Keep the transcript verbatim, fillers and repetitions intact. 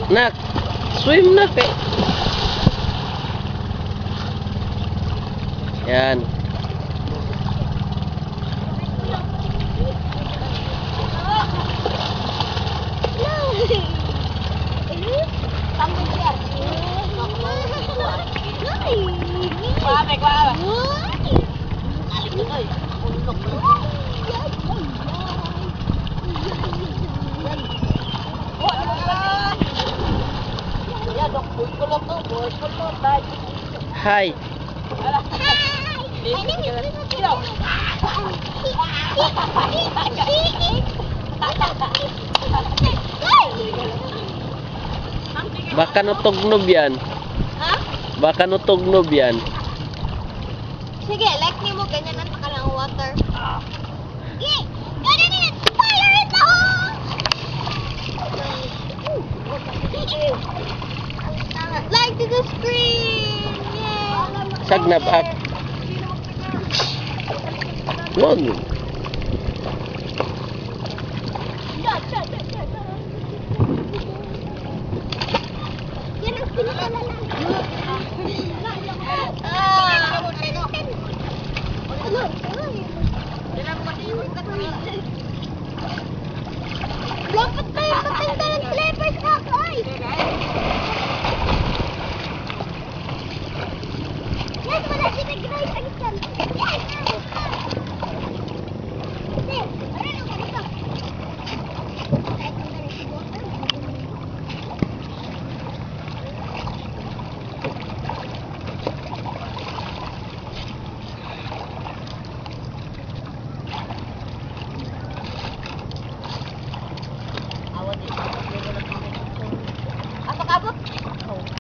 Nak, swim na kay. Yan. Hi. Baka nutugnob yan. Ha? Baka nutugnob yan. Sige, like ni mo, ganyan ang pakalang water. Sige, ganyan yan! Fire in the hole! Like to the screen! Yay! Sag na bak. Wag. Yan ang pinakalan. Dapat tayo patanda ng slippers na ako ay! Yes, wala sinagray sa isang. Yes! Yes! Ano nung ganito? Apa kabut?